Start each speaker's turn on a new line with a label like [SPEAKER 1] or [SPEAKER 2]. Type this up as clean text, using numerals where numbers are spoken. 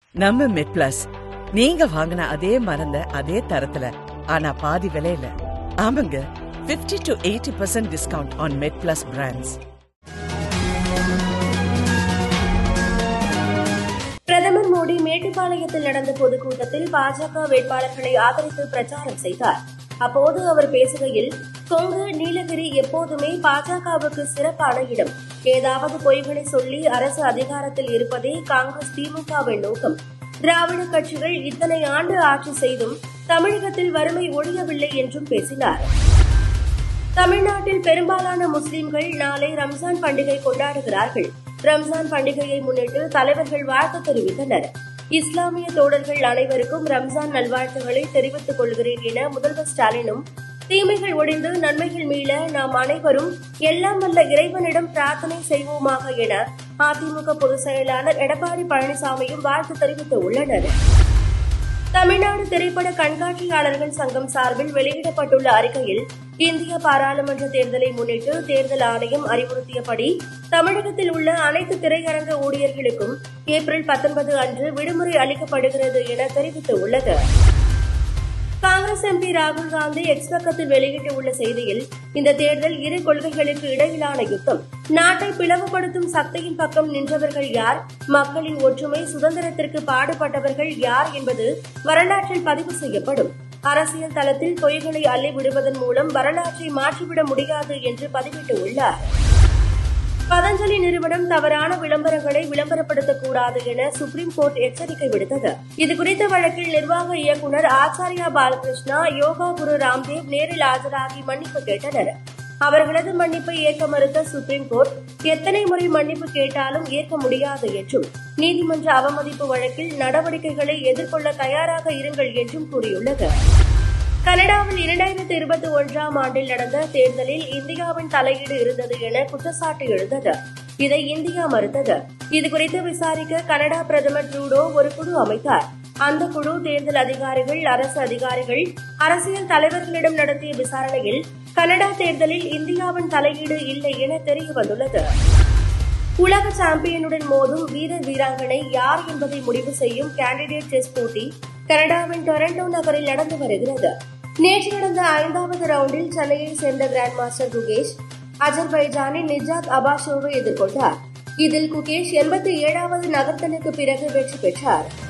[SPEAKER 1] நம்ம மெட் பிளஸ் நீங்க வாங்கின அதே மருந்த அதே தரத்துல ஆனா பாதி விலையில. ஆமாங்க, 50 to 80% discount on Med Plus brands.
[SPEAKER 2] பிரதமர் மோடி மேட்டுப்பாளையத்தில் நடந்த பொதுக்கூட்டத்தில் பாஜக வேட்பாளர்களை ஆதரித்து பிரச்சாரம் செய்தார். அப்போது அவர் பேசுகையில், கொங்கு நீலகிரி எப்போதுமே பாஜகவுக்கு சிறப்பான இடம். ஏதாவது பொய்களை சொல்லி அரசு அதிகாரத்தில் இருப்பதே காங்கிரஸ் திமுகவின் நோக்கம். திராவிட கட்சிகள் இத்தனை ஆண்டு ஆட்சி செய்தும் தமிழகத்தில் வறுமை ஒழியவில்லை என்றும் பேசினார். தமிழ்நாட்டில் பெரும்பாலான முஸ்லிம்கள் நாளை ரம்ஜான் பண்டிகை கொண்டாடுகிறார்கள். ரம்ஜான் பண்டிகையை முன்னிட்டு தலைவர்கள் வாழ்த்து தெரிவித்தனர். இஸ்லாமிய தோழர்கள் அனைவருக்கும் ரம்ஜான் நல்வாழ்த்துக்களை தெரிவித்துக் கொள்கிறேன் என முதல்வர் ஸ்டாலினும், தீமைகள் ஒழிந்து நன்மைகள் மீள நாம் அனைவரும் எல்லாம் வல்ல இறைவனிடம் பிரார்த்தனை செய்வோமாக என அதிமுக பொதுச் செயலாளர் எடப்பாடி பழனிசாமியும் வாழ்த்து தெரிவித்துள்ளனர். தமிழ்நாடு திரைப்பட கண்காட்சியாளர்கள் சங்கம் சார்பில் வெளியிடப்பட்டுள்ள அறிக்கையில், இந்திய பாராளுமன்ற தேர்தலை முன்னிட்டு தேர்தல் ஆணையம் அறிவுறுத்தியபடி தமிழகத்தில் உள்ள அனைத்து திரையரங்க ஊழியர்களுக்கும் ஏப்ரல் 19 அன்று விடுமுறை அளிக்கப்படுகிறது என தெரிவித்துள்ளது. காங்கிரஸ் எம்பி ராகுல் காந்தி எக்ஸ் பக்கத்தில் வெளியிட்டுள்ள செய்தியில், இந்த தேர்தல் இரு கொள்கைகளுக்கு இடையிலான யுத்தம். நாட்டை பிளவுபடுத்தும் சக்தியின் பக்கம் நின்றவர்கள் யார், மக்களின் ஒற்றுமை சுதந்திரத்திற்கு பாடுபட்டவர்கள் யார் என்பது வரலாற்றில் பதிவு செய்யப்படும். அரசியல் தளத்தில் பொய்களை அள்ளி விடுவதன் மூலம் வரலாற்றை மாற்றிவிட முடியாது என்று பதிவிட்டுள்ளார். பதஞ்சலி நிறுவனம் தவறான விளம்பரங்களை விளம்பரப்படுத்தக்கூடாது என சுப்ரீம் கோர்ட் எச்சரிக்கை விடுத்தது. இதுகுறித்த வழக்கில் நிர்வாக இயக்குநர் ஆச்சாரியா பாலகிருஷ்ணா, யோகா குரு ராம்தேவ் நேரில் ஆஜராகி மன்னிப்பு கேட்டனர். அவர்களது மன்னிப்பை ஏற்க மறுத்த சுப்ரீம் கோர்ட், எத்தனை முறை மன்னிப்பு கேட்டாலும் ஏற்க முடியாது என்றும், நீதிமன்ற அவமதிப்பு வழக்கில் நடவடிக்கைகளை எதிர்கொள்ள தயாராக இருங்கள் என்றும் கூறியுள்ளது. கனடாவில் 2021ஆம் ஆண்டில் நடந்த தேர்தலில் இந்தியாவின் தலையீடு இருந்தது என குற்றச்சாட்டு எழுந்தது. இதை இந்தியா மறுத்தது. இதுகுறித்து விசாரிக்க கனடா பிரதமர் ட்ரூடோ ஒரு குழு அமைத்தார். அந்த குழு தேர்தல் அதிகாரிகள், அரசு அதிகாரிகள், அரசியல் தலைவர்களிடம் நடத்திய விசாரணையில் கனடா தேர்தலில் இந்தியாவின் தலையீடு இல்லை என தெரியவந்துள்ளது. உலக சாம்பியனுடன் மோதும் வீரர் வீராங்கனை யார் என்பதை முடிவு செய்யும் கேண்டிடேட் டெஸ்ட் போட்டி கனடாவின் டொரண்டோ நகரில் நடந்து வருகிறது. நேற்று நடந்த 5வது ரவுண்டில் சென்னையை சேர்ந்த கிராண்ட் மாஸ்டர் குகேஷ் அஜர்பைஜானின் நிஜாத் அபாஷோவை எதிர்கொண்டார். இதில் குகேஷ் 87வது நகர்த்தலுக்கு பிறகு வெற்றி பெற்றார்.